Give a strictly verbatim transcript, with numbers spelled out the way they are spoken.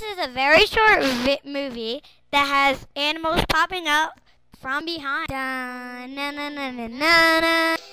is a very short vi- movie that has animals popping up from behind. Da, na, na, na, na, na, na.